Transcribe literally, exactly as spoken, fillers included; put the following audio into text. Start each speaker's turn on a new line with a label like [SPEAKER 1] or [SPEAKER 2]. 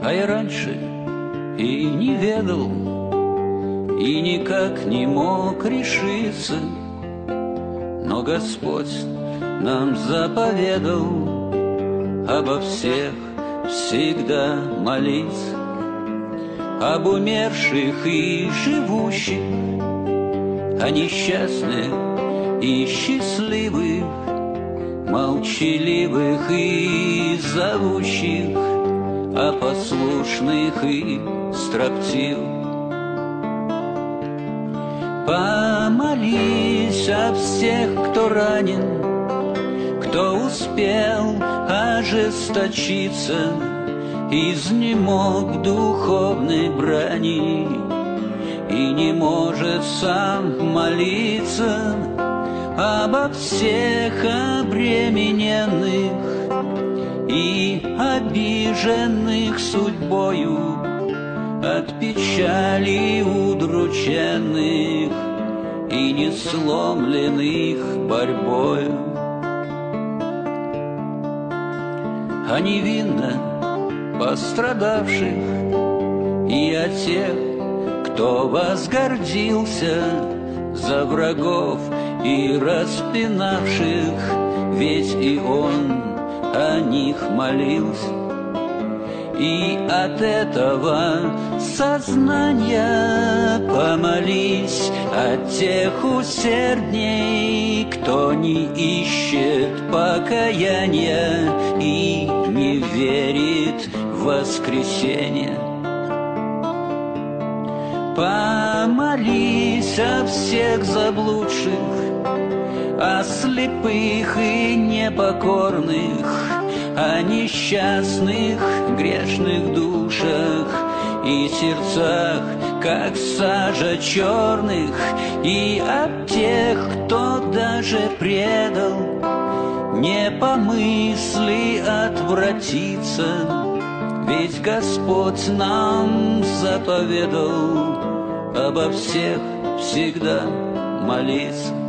[SPEAKER 1] А я раньше и не ведал, и никак не мог решиться, но Господь нам заповедал обо всех всегда молиться, об умерших и живущих, о несчастных и счастливых, молчаливых и зовущих, о послушных и строптивых. Помолись о всех, кто ранен, кто успел ожесточиться, изнемог духовной брани и не может сам молиться, обо всех обремененных и обиженных судьбою, от печали удрученных и не сломленных борьбою. О невинно пострадавших и о тех, кто возгордился за врагов и распинавших, ведь и он о них молился. И от этого сознания помолись от тех усердней, кто не ищет покаяния и не верит в воскресенье. Помолись о всех заблудших, о слепых и непокорных, о несчастных грешных душах и сердцах, как сажа черных, и от тех, кто даже предал, не помысли отвратиться, ведь Господь нам заповедал обо всех всегда молиться.